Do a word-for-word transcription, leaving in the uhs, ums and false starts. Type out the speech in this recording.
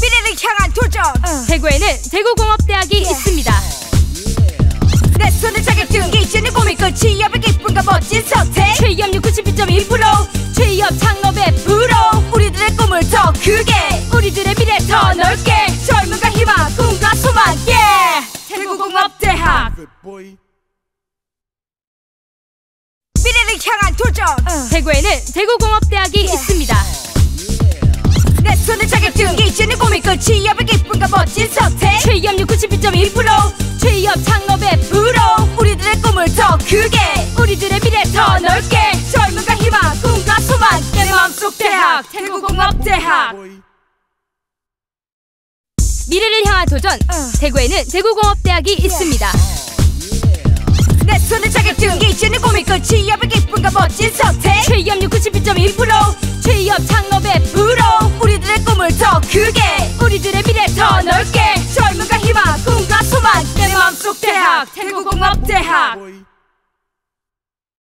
미래를 향한 도전. 어. 대구에는 대구공업대학이 yeah. 있습니다. 내 손에 자격증 이제는 꿈이 끝. 취업의 기쁨과 멋진 선택. 취업률 구십이 점 일 퍼센트. 취업 창업의 프로. 우리들의 꿈을 더 크게, 우리들의 미래 더 넓게. 젊음과 희망, 꿈과 소망. yeah. 대구공업대학. 미래를 향한 도전. 어. 대구에는 대구공업대학이 yeah. 있습니다. 내 손에 자격증 이제는 꿈이 끝. 취업의 기쁨과 멋진 선택. 취업률 구십이 점 일 퍼센트. 취업 창업의 프로. 우리들의 꿈을 더 크게, 우리들의 미래 더 넓게. 젊음과 희망, 꿈과 소망. 내 마음속 대학, 대구공업대학. 미래를 향한 도전. 어. 대구에는 대구공업대학이 yeah. 있습니다. 내 손에 자격증 이제는 꿈이 끝. 취업의 기쁨과 멋진 선택. 취업률 구십이 점 일 퍼센트. 취업 창업의 프로. 우리들의 꿈을 더 크게, 우리들의 미래 더 넓게. 젊음과 희망, 꿈과 소망. 내 마음속 대학, 대구공업대학.